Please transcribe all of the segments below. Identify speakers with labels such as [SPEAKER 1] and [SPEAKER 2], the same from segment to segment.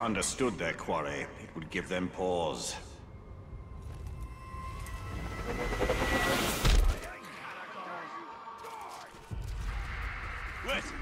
[SPEAKER 1] understood their quarry, it would give them pause. Listen.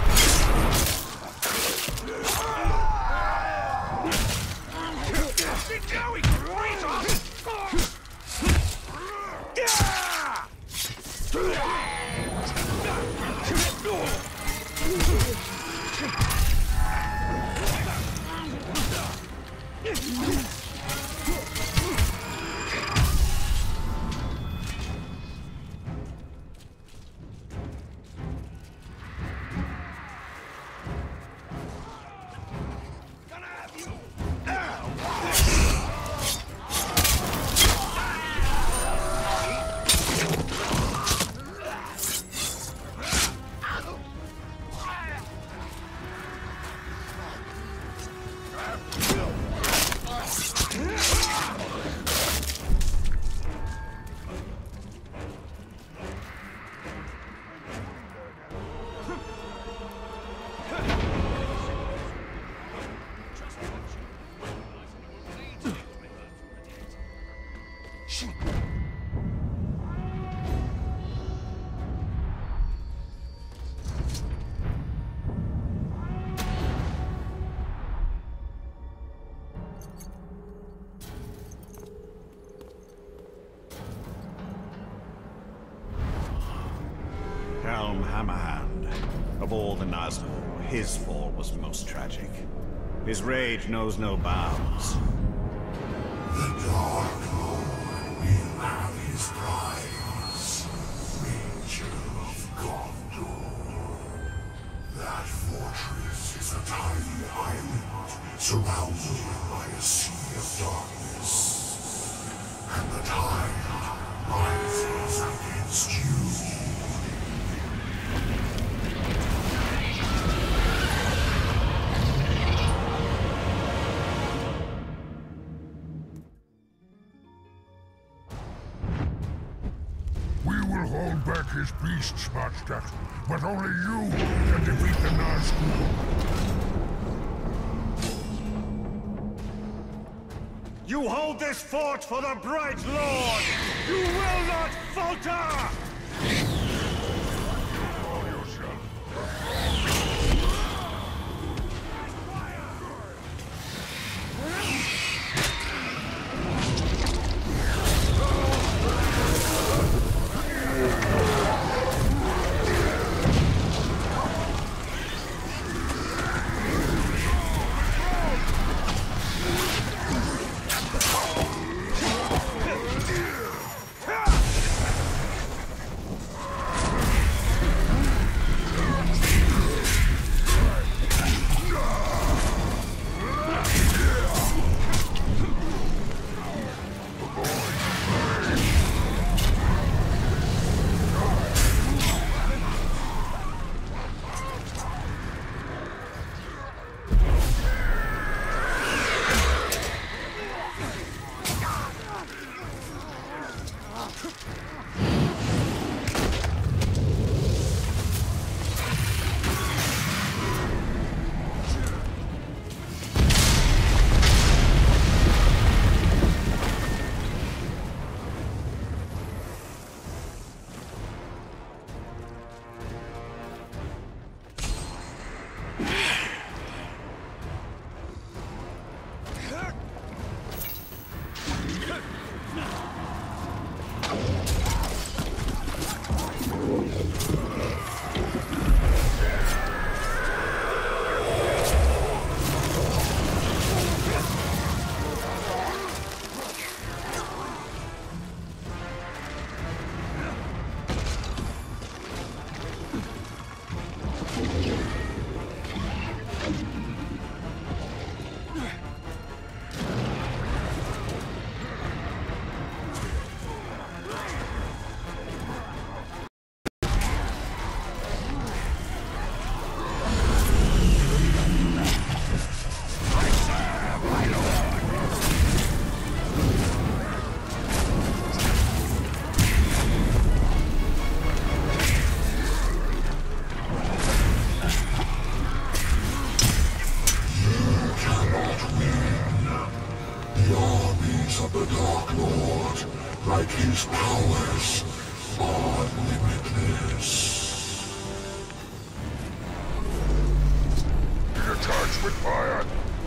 [SPEAKER 1] Helm Hammerhand. Of all the Nazgûl, his fall was most tragic. His rage knows no bounds.
[SPEAKER 2] The Dark Lord will have his prize. Ranger of Gondor. That fortress is a tiny island surrounded by a sea of darkness. And the tide rises against you.
[SPEAKER 3] We will hold back his beasts, Master, but only you can defeat the Nazgûl.
[SPEAKER 1] You hold this fort for the Bright Lord! You will not falter!
[SPEAKER 3] Control yourself.
[SPEAKER 2] powers of the Dark Lord, like his powers, are limitless.
[SPEAKER 3] You're charged with fire!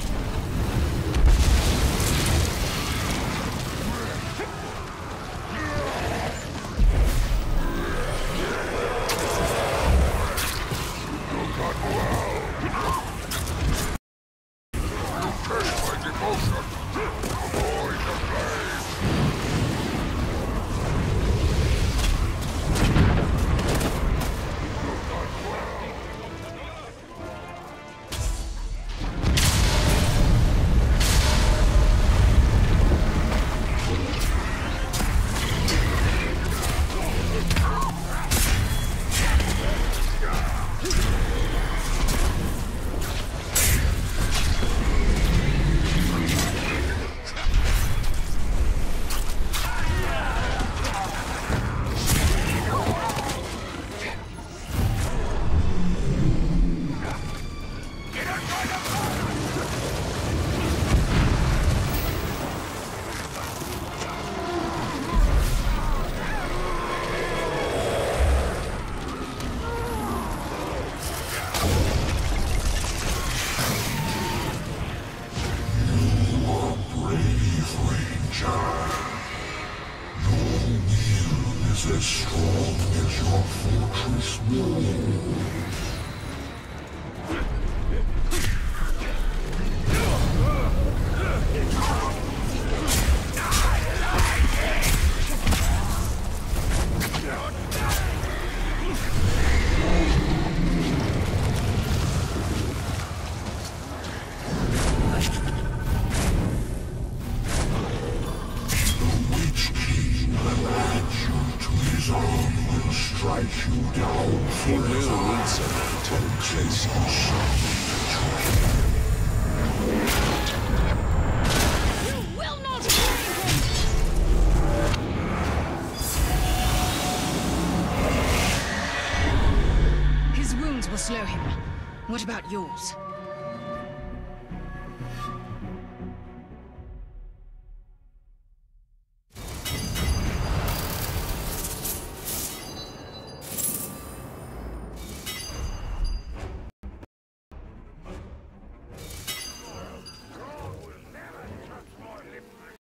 [SPEAKER 2] As strong as your fortress wall. Strike you down
[SPEAKER 4] He will need someone to replace him.
[SPEAKER 5] You will not carry him! His wounds will slow him. What about yours?